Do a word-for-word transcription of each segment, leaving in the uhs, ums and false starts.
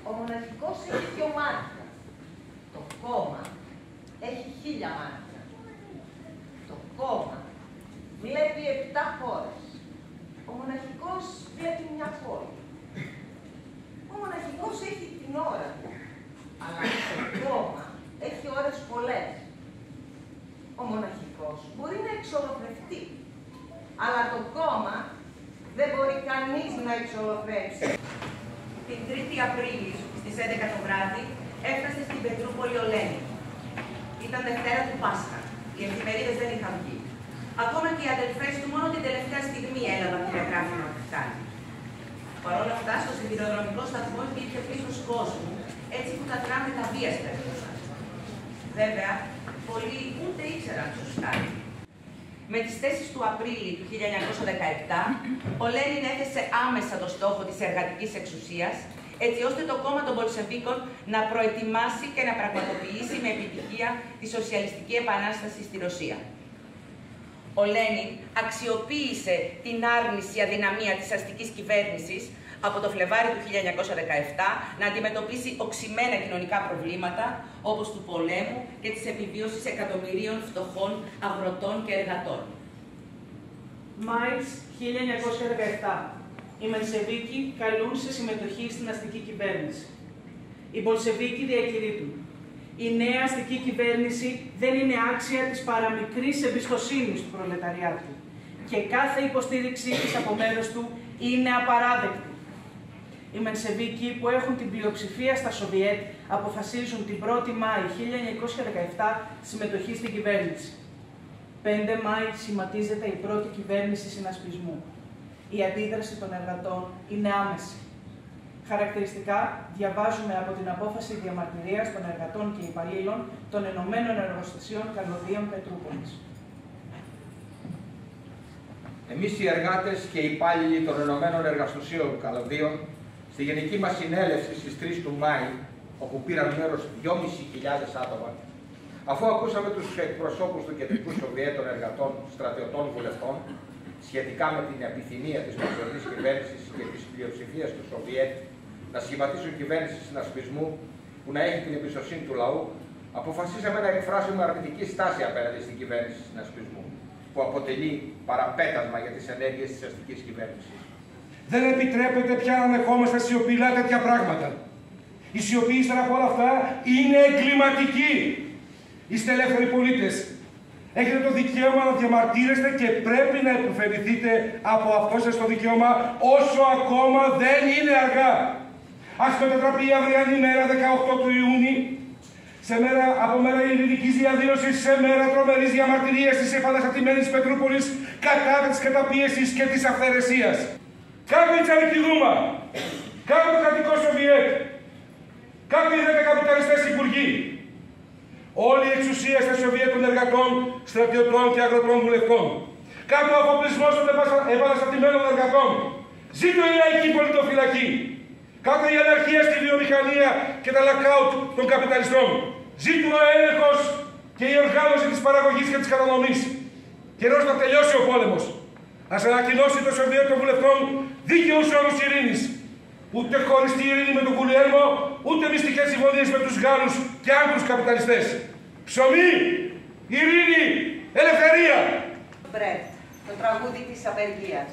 Ο μοναχικός έχει δύο μάτια. Το κόμμα έχει χίλια μάτια. Το κόμμα βλέπει επτά χώρες. Ο μοναχικός βλέπει μια πόλη. Ο μοναχικός έχει την ώρα του. Αλλά το κόμμα έχει ώρες πολλές. Ο μοναχικός μπορεί να εξολοθρευτεί. Αλλά το κόμμα δεν μπορεί κανείς να εξολοθρέψει. Την τρίτη Απρίλη στις έντεκα το βράδυ έφτασε στην Πετρούπολη ο Λένιν. Ήταν Δευτέρα του Πάσχα. Οι εφημερίδες δεν είχαν βγει. Ακόμα και οι αδελφές του μόνο την τελευταία στιγμή έλαβαν τηλεγράφημα από κάτι. Παρ' όλα αυτά, στο σιδηροδρομικό σταθμό υπήρχε πλήθος κόσμου, έτσι που τα τραμ τα βίας περνούσαν. Βέβαια, πολλοί ούτε ήξεραν σωστά. Με τις θέσεις του Απρίλη του χίλια εννιακόσια δεκαεπτά, ο Λένιν έθεσε άμεσα το στόχο της εργατικής εξουσίας, έτσι ώστε το κόμμα των Μπολσεβίκων να προετοιμάσει και να πραγματοποιήσει με επιτυχία τη σοσιαλιστική επανάσταση στη Ρωσία. Ο Λένιν αξιοποίησε την άρνηση αδυναμία της αστικής κυβέρνησης από το Φλεβάρι του χίλια εννιακόσια δεκαεπτά να αντιμετωπίσει οξυμένα κοινωνικά προβλήματα όπως του πολέμου και της επιβίωσης εκατομμυρίων φτωχών αγροτών και εργατών. Μάης χίλια εννιακόσια δεκαεπτά. Οι Μενσεβίκοι καλούν σε συμμετοχή στην αστική κυβέρνηση. Οι Μπολσεβίκοι διακηρύττουν: η νέα αστική κυβέρνηση δεν είναι άξια της παραμικρής εμπιστοσύνης του προλεταριάτου και κάθε υποστήριξή της από μέρος του είναι απαράδεκτη. Οι Μενσεβίκοι που έχουν την πλειοψηφία στα Σοβιέτ αποφασίζουν την πρώτη Μάη χίλια εννιακόσια δεκαεπτά συμμετοχή στην κυβέρνηση. πέντε Μάη σχηματίζεται η πρώτη κυβέρνηση συνασπισμού. Η αντίδραση των εργατών είναι άμεση. Χαρακτηριστικά, διαβάζουμε από την απόφαση διαμαρτυρίας των εργατών και υπαλλήλων των Ενωμένων Εργοστασίων Καλωδίων Πετρούπολης. Εμείς οι εργάτες και οι υπάλληλοι των Ενωμένων Εργοστασίων Καλωδίων, στη γενική μας συνέλευση στις τρεις του Μάη, όπου πήραν μέρος δυόμισι χιλιάδες άτομα, αφού ακούσαμε τους εκπροσώπους του Κεντρικού Σοβιέτ των Εργατών, Στρατιωτών, Βουλευτών, σχετικά με την επιθυμία της προσωρινής κυβέρνησης και της πλειοψηφίας του Σοβιέτ να σχηματίσουν κυβέρνηση συνασπισμού που να έχει την εμπιστοσύνη του λαού, αποφασίσαμε να εκφράσουμε αρνητική στάση απέναντι στην κυβέρνηση συνασπισμού, που αποτελεί παραπέτασμα για τις ενέργειες της αστικής κυβέρνησης. Δεν επιτρέπεται πια να ανεχόμαστε σιωπηλά τέτοια πράγματα. Η σιωπή ύστερα από όλα αυτά είναι εγκληματική. Είστε ελεύθεροι πολίτες. Έχετε το δικαίωμα να διαμαρτύρεστε και πρέπει να υποφεληθείτε από αυτό σας το δικαίωμα όσο ακόμα δεν είναι αργά. Ας μετατραπεί η αυριανή μέρα δεκαοκτώ του Ιούνιου σε μέρα από μέρα ειρηνικής διαδήλωσης σε μέρα τρομερής διαμαρτυρίας της επαναστατημένης Πετρούπολης κατά της καταπίεσης και της αυθαιρεσίας. Κάτω η Τσαρική Δούμα, κάτω το κρατικό Σοβιέτ, κάτω οι δέκα καπιταλιστές υπουργοί. Όλη η εξουσία στα Σοβιέτ των εργατών, στρατιωτών και αγροτών βουλευτών. Κάτω ο αφοπλισμός των επαναστατημένων εργατών. Ζήτω η λαϊκή πολιτοφυλακή. Κάτω η αναρχία στη βιομηχανία και τα λακάουτ των καπιταλιστών. Ζήτω ο έλεγχος και η οργάνωση της παραγωγής και της κατανομής. Καιρός να τελειώσει ο πόλεμος. Ας ανακοινώσει το Σοβιέτ των βουλευτών δίκαιους όρους ειρήνης. Ούτε χωριστή ειρήνη με τον Γουλιέλμο, ούτε μυστικές συμφωνίες με τους Γάλλους και άλλους καπιταλιστές. Ψωμί, ειρήνη, ελευθερία. Μπρετ, το τραγούδι της απεργίας.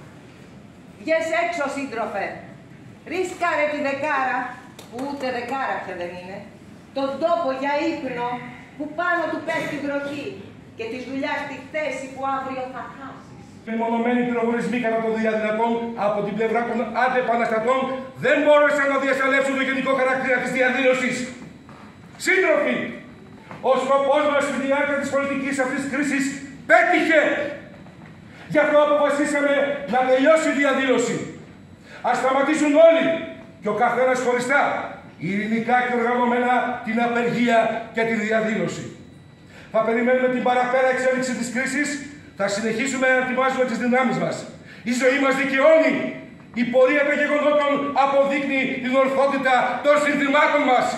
Βγες έξω, σύντροφε. Ρίσκαρε τη δεκάρα, που ούτε δεκάρα πια δεν είναι, τον τόπο για ύπνο που πάνω του πέφτει βροχή και τη δουλειά στη θέση που αύριο θα χάσεις. Μεμονωμένοι πυροβολισμοί κατά των διαδηλατών από την πλευρά των αντεπαναστατών δεν μπόρεσαν να διασαλεύσουν το γενικό χαρακτήρα της διαδήλωσης. Σύντροφοι, ο σκοπός μας στη διάρκεια της πολιτικής αυτής της κρίσης πέτυχε. Γι' αυτό αποφασίσαμε να τελειώσει η διαδήλωση. Ας σταματήσουν όλοι και ο καθένας χωριστά, ειρηνικά και οργανωμένα, την απεργία και τη διαδήλωση. Θα περιμένουμε την παραπέρα εξέλιξη της κρίσης. Θα συνεχίσουμε να ετοιμάζουμε τις δυνάμεις μας. Η ζωή μας δικαιώνει. Η πορεία των γεγονότων αποδείκνει την ορθότητα των συνθημάτων μας.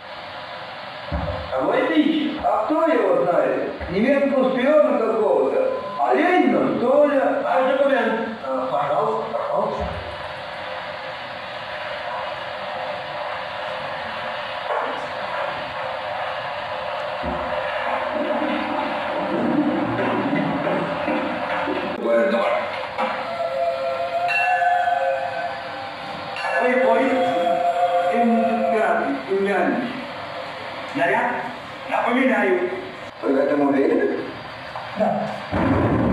А вы видите, а кто его знает? Немецкого шпиона какого-то? А Ленина, что ли? А документ? Пожалуйста, пожалуйста. Наряд? Наряд? Напоминаю. Вы в этом уверены? Да.